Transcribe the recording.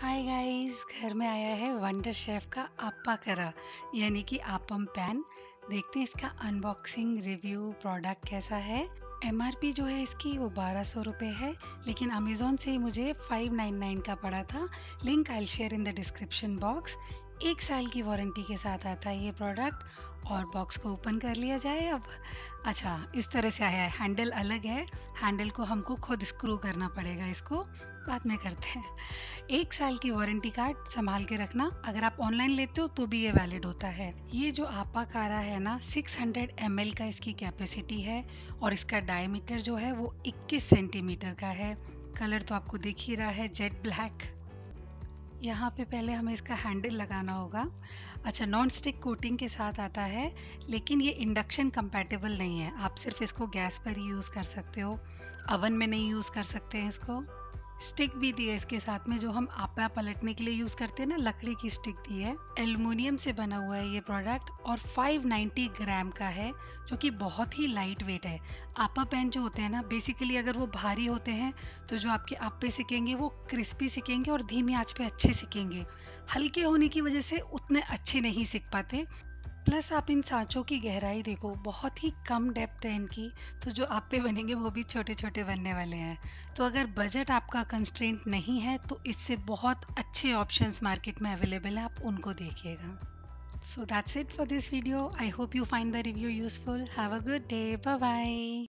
Hi guys, घर में आया है वंडर शेफ का आप्पा करा यानी कि आपम पैन। देखते हैं इसका अनबॉक्सिंग रिव्यू, प्रोडक्ट कैसा है। एमआरपी जो है इसकी वो 1200 रुपये है, लेकिन अमेज़ोन से मुझे 599 का पड़ा था। Link I share in the description box. 1 साल की वारंटी के साथ आता है ये प्रोडक्ट। और बॉक्स को ओपन कर लिया जाए अब। अच्छा, इस तरह से आया है, हैंडल अलग है। हैंडल को हमको खुद स्क्रू करना पड़ेगा, इसको बाद में करते हैं। 1 साल की वारंटी कार्ड संभाल के रखना, अगर आप ऑनलाइन लेते हो तो भी ये वैलिड होता है। ये जो आपा कारा है ना, 600 ml का इसकी कैपेसिटी है और इसका डायमीटर जो है वो 21 सेंटीमीटर का है। कलर तो आपको दिख ही रहा है, जेट ब्लैक। यहाँ पे पहले हमें इसका हैंडल लगाना होगा। अच्छा, नॉन स्टिक कोटिंग के साथ आता है, लेकिन ये इंडक्शन कंपैटिबल नहीं है। आप सिर्फ इसको गैस पर ही यूज़ कर सकते हो, अवन में नहीं यूज़ कर सकते हैं इसको। स्टिक भी दी है इसके साथ में, जो हम आपा पलटने के लिए यूज़ करते हैं ना, लकड़ी की स्टिक दी है। एल्युमिनियम से बना हुआ है ये प्रोडक्ट और 590 ग्राम का है, जो कि बहुत ही लाइट वेट है। आपा पैन जो होते हैं ना, बेसिकली अगर वो भारी होते हैं तो जो आपके आपे सिकेंगे वो क्रिस्पी सिकेंगे और धीमी आंच पे अच्छे सिकेंगे। हल्के होने की वजह से उतने अच्छे नहीं सिक पाते। प्लस आप इन सांचों की गहराई देखो, बहुत ही कम डेप्थ है इनकी, तो जो आपे बनेंगे वो भी छोटे छोटे बनने वाले हैं। तो अगर बजट आपका कंस्ट्रेंट नहीं है तो इससे बहुत अच्छे ऑप्शंस मार्केट में अवेलेबल हैं, आप उनको देखिएगा। So that's it for this video. I hope you find the review useful. Have a good day, bye bye.